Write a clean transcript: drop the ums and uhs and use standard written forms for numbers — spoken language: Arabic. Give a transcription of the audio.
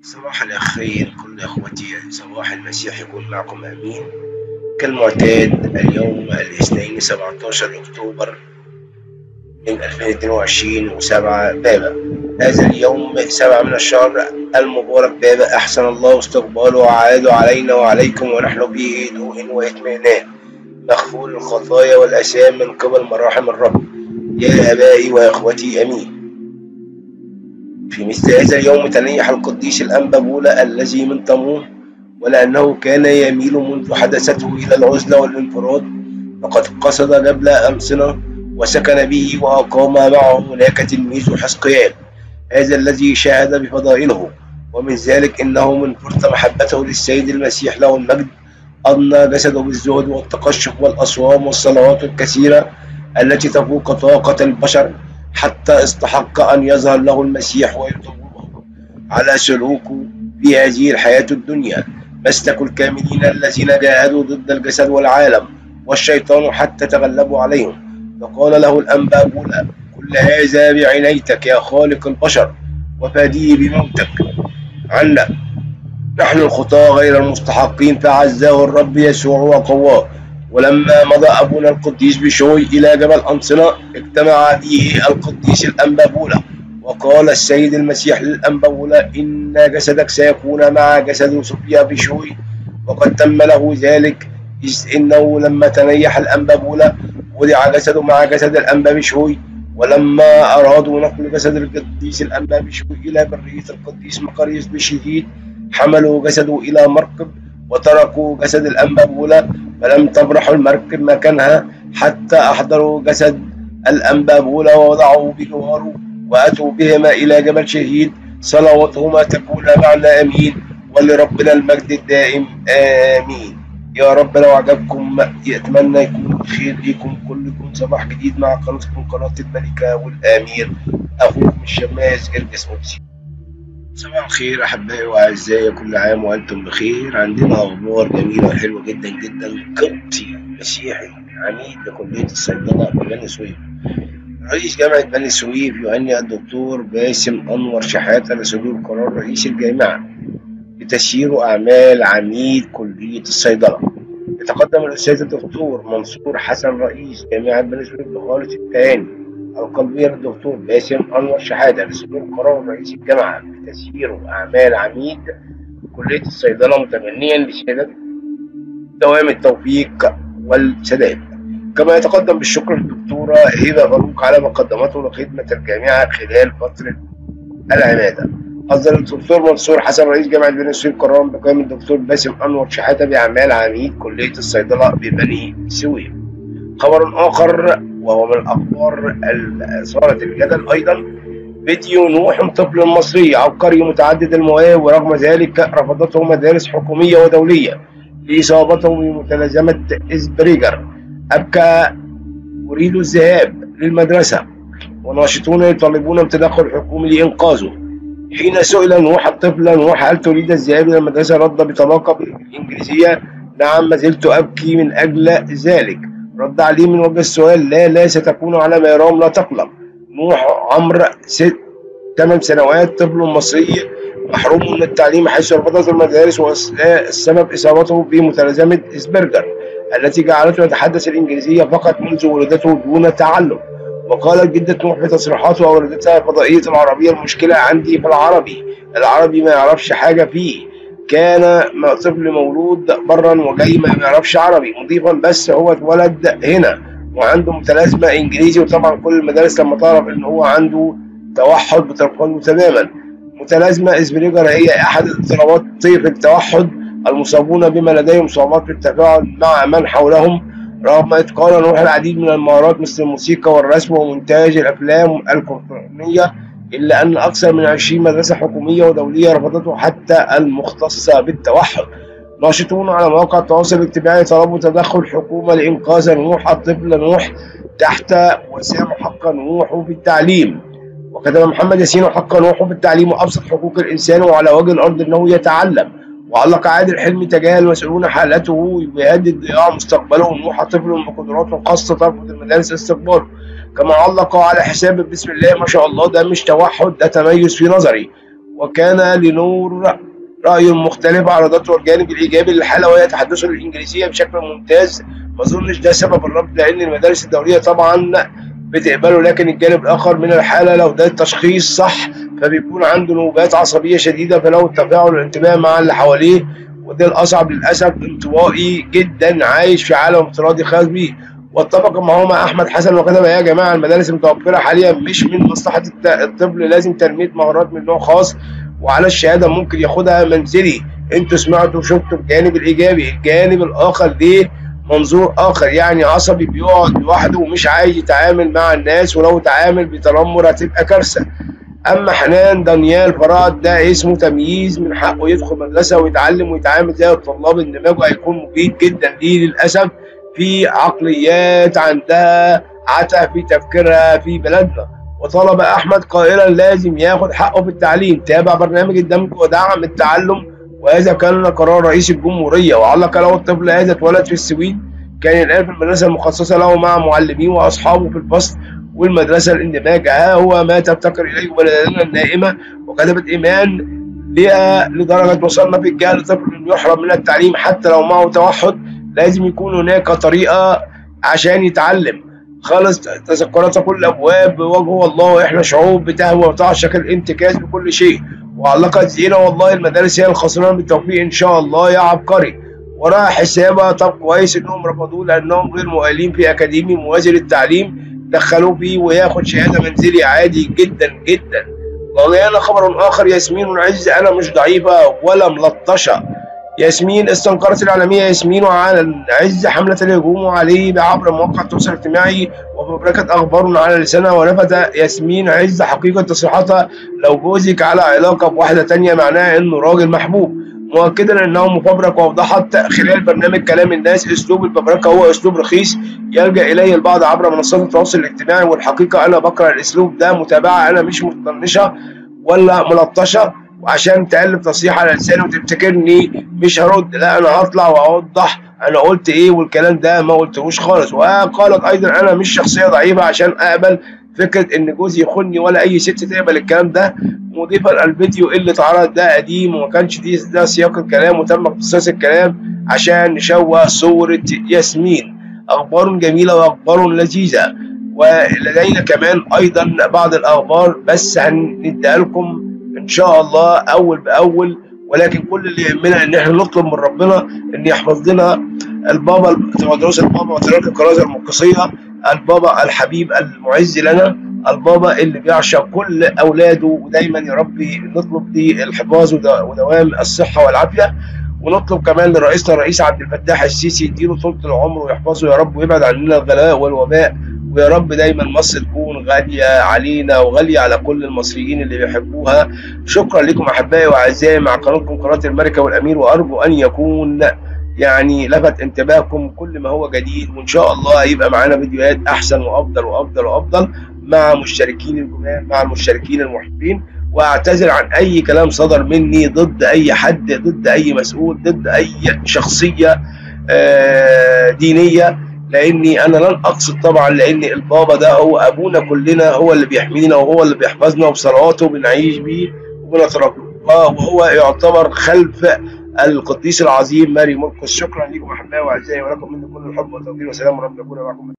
صباح الخير كل إخوتي، صباح المسيح يكون معكم آمين. كالمعتاد اليوم الاثنين 17 أكتوبر من 2022 وسبعة بابا. هذا اليوم 7 من الشهر المبارك بابا، أحسن الله استقباله وعاد علينا وعليكم ونحن به هدوء واطمئنان، مغفور الخطايا والآثام من قبل مراحم الرب. يا آبائي وإخوتي آمين. في مثل هذا اليوم تنيح القديس الأنبا بولا الذي من طموح، ولأنه كان يميل منذ حدثته إلى العزلة والانفراد، فقد قصد جبل أمصنة وسكن به، وأقام معه هناك تلميذه حزقيال، هذا الذي شاهد بفضائله. ومن ذلك إنه من فرط محبته للسيد المسيح له المجد أضنى جسده بالزهد والتقشف والأصوام والصلوات الكثيرة التي تفوق طاقة البشر، حتى استحق أن يظهر له المسيح ويطوبه على سلوكه في هذه الحياة الدنيا، مسلك الكاملين الذين جاهدوا ضد الجسد والعالم والشيطان حتى تغلبوا عليهم. فقال له الأنبا بولا: كل هذا بعنايتك يا خالق البشر، وفاديه بموتك عنا نحن الخطاة غير المستحقين، فعزاه الرب يسوع وقواه. ولما مضى أبونا القديس بشوي إلى جبل أنصنة، اجتمع به القديس الأنبا بولا، وقال السيد المسيح للأنبا بولا: إن جسدك سيكون مع جسد صوفيا بشوي، وقد تم له ذلك، إذ إنه لما تنيح الأنبا بولا وضع جسده مع جسد الأنبا بشوي. ولما أرادوا نقل جسد القديس الأنبا بشوي إلى برية القديس مقريس بشهيد، حملوا جسده إلى مركب وتركوا جسد الأنبا بولا، فلم تبرح المركب مكانها حتى أحضروا جسد الأنبا بولا ووضعوه بجواره، وأتوا بهما إلى جبل شهيد. صلواتهما تكون معنا آمين، ولربنا المجد الدائم آمين. يا رب لو عجبكم أتمنى يكون بخير ليكم كلكم. صباح جديد مع قناتكم قناة الملكة والأمير، أخوكم الشماس جرجس أوبسي. صباح الخير أحبائي وأعزائي، كل عام وأنتم بخير. عندنا أخبار جميلة وحلوة جدا جدا. قبطي مسيحي عميد لكلية الصيدلة ببني سويف، رئيس جامعة بني سويف، يهنئ الدكتور باسم أنور شحاتة لصدور قرار رئيس الجامعة بتسيير أعمال عميد كلية الصيدلة. يتقدم الأستاذ الدكتور منصور حسن رئيس جامعة بني سويف بخالص التهاني القلبية للدكتور باسم أنور شحاتة لصدور قرار رئيس الجامعة بتسيير أعمال عميد كلية الصيدلة، متمنيا لسيادة دوام التوفيق والسداد. كما يتقدم بالشكر للدكتورة هبة فاروق على ما قدمته لخدمة الجامعة خلال فترة العمادة. أصدر الدكتور منصور حسن رئيس جامعة بني سويف قرارا بقيام الدكتور باسم أنور شحاتة بأعمال عميد كلية الصيدلة ببني سويف. خبر آخر وهو من الأخبار أثارت الجدل أيضا، فيديو نوح طفل مصري عبقري متعدد المواهب، ورغم ذلك رفضته مدارس حكومية ودولية لإصابته بمتلازمة إسبريجر. أبكى أريد الذهاب للمدرسة، وناشطون يطالبون بتدخل حكومي لإنقاذه. حين سئل نوح الطفل: نوح، هل تريد الذهاب إلى المدرسة؟ رد بطلاقة بالإنجليزية: نعم، ما زلت أبكي من أجل ذلك. رد عليه من وجه السؤال: لا ستكون على ما يرام، لا تقلق. نوح عمر 8 سنوات، طفل مصري محروم من التعليم حيث رفضته المدارس، والسبب إصابته بمتلازمة إسبرجر التي جعلته يتحدث الإنجليزية فقط منذ ولادته دون تعلم. وقالت جدة نوح في تصريحاتها وردتها الفضائية العربية: المشكلة عندي في العربي ما يعرفش حاجة فيه، كان طفل مولود برا وجاي ما يعرفش عربي، مضيفا بس هو اتولد هنا وعنده متلازمة إنجليزي. وطبعا كل المدارس لما تعرف إن هو عنده توحد بترفضه تماما. متلازمة إسبريجر هي أحد اضطرابات طيف التوحد، المصابون بما لديهم صعوبات في التفاعل مع من حولهم. رغم إتقان نوح العديد من المهارات مثل الموسيقى والرسم ومونتاج الأفلام الكرتونية، إلا أن أكثر من 20 مدرسة حكومية ودولية رفضته حتى المختصة بالتوحد. ناشطون على مواقع التواصل الاجتماعي طلبوا تدخل الحكومة لإنقاذ نوح الطفل نوح تحت وسام حق نوح في التعليم. وكتب محمد ياسين: حق نوح في التعليم وأبسط حقوق الإنسان وعلى وجه الأرض أنه يتعلم. وعلق عادل حلمي: تجاهل المسؤولون حالته ويهدد ضياع مستقبله، نوح طفل بقدرات خاصة ترفض المدارس استقباله. كما علق على حساب: بسم الله ما شاء الله، ده مش توحد، ده تميز في نظري. وكان لنور رأي مختلف على ذاته الجانب الإيجابي للحالة وهي تحدثه الإنجليزية بشكل ممتاز. ما أظنش ده سبب الرفض لأن المدارس الدولية طبعا بتقبله، لكن الجانب الآخر من الحالة لو ده التشخيص صح فبيكون عنده نوبات عصبية شديدة، فلو التفاعل والانتباه مع اللي حواليه، وده الأصعب للأسف، انطوائي جدا عايش في عالم افتراضي خاص بيه. واتفق معهما أحمد حسن وكتب: يا جماعة المدارس المتوفرة حاليا مش من مصلحة الطفل، لازم تنمية مهارات من نوع خاص، وعلى الشهادة ممكن ياخدها منزلي. انتوا سمعتوا وشفتوا الجانب الإيجابي. الجانب الآخر ليه منظور آخر، يعني عصبي بيقعد لوحده ومش عايز يتعامل مع الناس، ولو تعامل بتنمر هتبقى كارثة. أما حنان دانيال فراد ده اسمه تمييز، من حقه يدخل مدرسة ويتعلم ويتعامل زي الطلاب، اندماجه هيكون مفيد جدا ليه. للأسف في عقليات عندها عته في تفكيرها في بلدنا. وطلب أحمد قائلا: لازم ياخد حقه في التعليم، تابع برنامج الدمج ودعم التعلم، وهذا كان قرار رئيس الجمهورية. وعلق: لو الطفل هذا اتولد في السويد كان الآن في المدرسة المخصصة له مع معلميه وأصحابه في الفصل والمدرسة. الاندماج ها هو ما تفتقر إليه بلدنا النائمة. وكتبت إيمان: لدرجة وصلنا في الجهل طفل يحرم من التعليم حتى لو معه توحد، لازم يكون هناك طريقة عشان يتعلم. خالص تذكرت كل الأبواب بوجه الله، إحنا شعوب بتهوى وتعشق الانتكاس بكل شيء. وعلقت زينة: والله المدارس هي الخسران بالتوفيق إن شاء الله يا عبقري. وراها حسابها: طب كويس إنهم رفضوه لأنهم غير مؤهلين في أكاديمي موازي للتعليم، دخلوه فيه وياخد شهادة منزلي عادي جدا جدا. وجانا خبر آخر: ياسمين العز أنا مش ضعيفة ولا ملطشة. ياسمين استنكرت الإعلامية ياسمين على عز حملة الهجوم عليه عبر مواقع التواصل الاجتماعي وفبركت أخبار على لسانها. ولفت ياسمين عز حقيقة تصريحاتها: لو جوزك على علاقة بواحدة تانية معناه إنه راجل محبوب، مؤكدا انه مفبرك. ووضحت خلال برنامج كلام الناس: اسلوب الفبركه هو اسلوب رخيص يلجا اليه البعض عبر منصات التواصل الاجتماعي، والحقيقه انا بكره الاسلوب ده متابعه، انا مش مطنشه ولا ملطشه وعشان تقلب تصريح على لساني وتفتكرني مش هرد، لا انا هطلع واوضح انا قلت ايه والكلام ده ما قلتهوش خالص. وقالت ايضا: انا مش شخصيه ضعيفه عشان اقبل فكره ان جوزي يخوني ولا اي ست تقبل الكلام ده، مضيفا الفيديو اللي اتعرض ده قديم وما كانش ده سياق الكلام وتم اختصاص الكلام عشان نشوه صورة ياسمين. أخبار جميلة وأخبار لذيذة، ولدينا كمان أيضا بعض الأخبار بس هنديها لكم إن شاء الله أول بأول، ولكن كل اللي يهمنا إن إحنا نطلب من ربنا إن يحفظ لنا البابا تودروس البابا وترك الكرازة المقدسية، البابا الحبيب المعز لنا، البابا اللي بيعشق كل اولاده، ودايما يا ربي نطلب ليه الحفاظ ودوام الصحه والعافيه. ونطلب كمان لرئيسنا الرئيس عبد الفتاح السيسي يديله طولة العمر ويحفظه يا رب ويبعد عننا الغلاء والوباء، ويا رب دايما مصر تكون غاليه علينا وغاليه على كل المصريين اللي بيحبوها. شكرا لكم احبائي واعزائي مع قناتكم قناه الملكه والامير، وارجو ان يكون يعني لفت انتباهكم كل ما هو جديد، وان شاء الله هيبقى معانا فيديوهات احسن وافضل وافضل وافضل مع مشتركين الجمال، مع المشتركين المحبين. واعتذر عن اي كلام صدر مني ضد اي حد، ضد اي مسؤول، ضد اي شخصيه دينيه، لاني انا لن اقصد طبعا، لان البابا ده هو ابونا كلنا، هو اللي بيحمينا وهو اللي بيحفظنا، وبصلواته بنعيش بيه وبنترقى، وهو يعتبر خلف القديس العظيم ماري مرقس. شكرا لكم احبائي واعزائي، ولكم مني كل الحب والتقدير، وسلام رب يكون معكم.